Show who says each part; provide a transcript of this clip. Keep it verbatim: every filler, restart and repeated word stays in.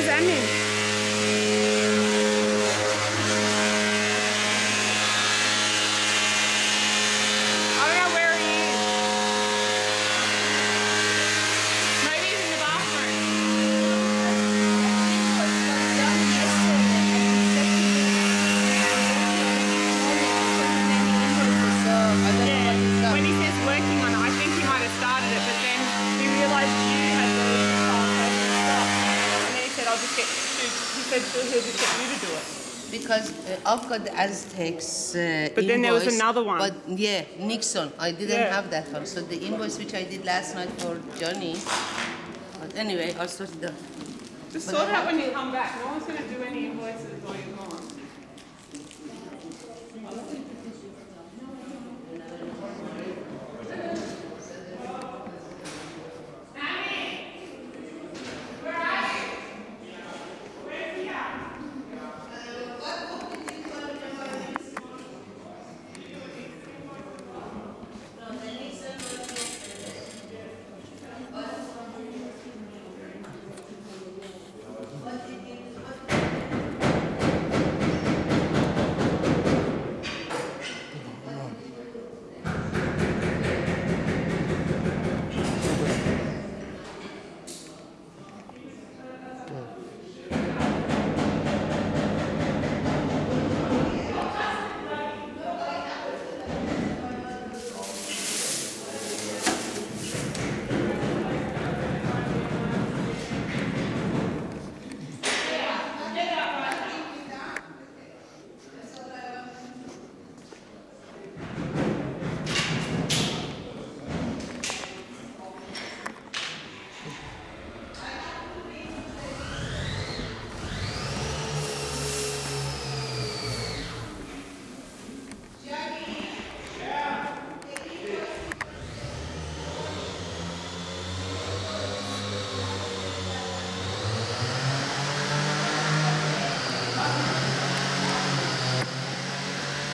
Speaker 1: does that mean? I don't know where he is. Maybe he's in the bathroom. Yeah, when he says working on it, I think he might have started it, but then he realised you had the stuff. And then he said, I'll just get, he said he'll just get you to do it.
Speaker 2: Because uh, I've got the Aztecs uh,
Speaker 1: But then there was
Speaker 2: invoice,
Speaker 1: another one.
Speaker 2: But yeah, Nixon. I didn't
Speaker 1: Yeah.
Speaker 2: have that one. So the invoice which I did last night for Johnny. But anyway, I'll sort it out.
Speaker 1: Just
Speaker 2: But
Speaker 1: sort
Speaker 2: I
Speaker 1: it out
Speaker 2: have
Speaker 1: when you come back. No one's going to do any invoices while you're gone.